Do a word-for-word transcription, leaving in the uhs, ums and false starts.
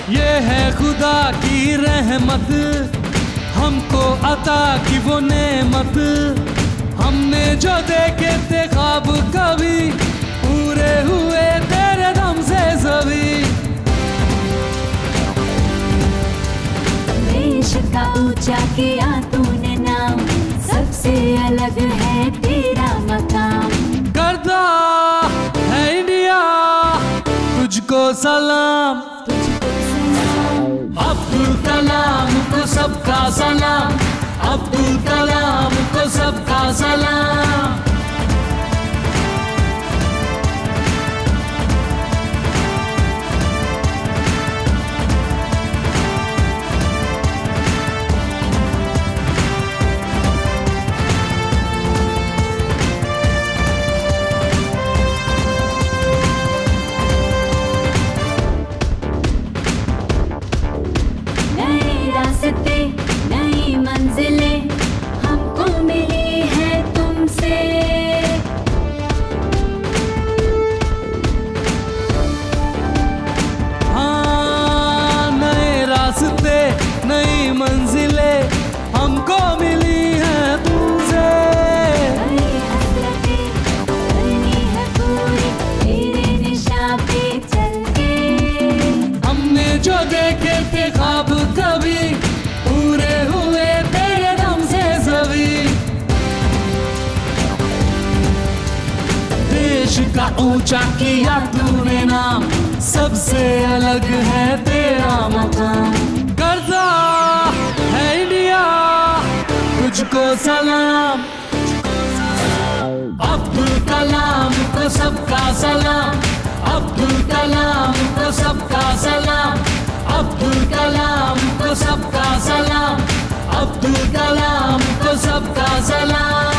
ये है खुदा की रहमत, हमको अता की वो नेमत। हमने जो देखे थे ख्वाब कभी, पूरे हुए तेरे दम से सभी। देश का ऊंचा किया तूने नाम, सबसे अलग है तेरा मकाम। करता है इंडिया तुझको सलाम, अब्दुल कलाम को सबका सलाम, अब्दुल कलाम को सबका सलाम। नई मंजिलें हमको मिली है तुमसे। हाँ, नए रास्ते नई मंजिलें हमको मिली है तुमसे। नई हसरतें करनी है पूरी तेरे निशान पे चल के। हमने जो देखे थे ख्वाब कभी, पूरे हुए तेरे दम से सभी। देश का ऊंचा किया तूने नाम, सबसे अलग है तेरा मकाम। करता है इंडिया तुझको सलाम, अब्दुल कलाम को सबका सलाम, अब्दुल कलाम को सबका सलाम, अब्दुल कलाम को सबका सलाम, अब्दुल कलाम को सबका सलाम।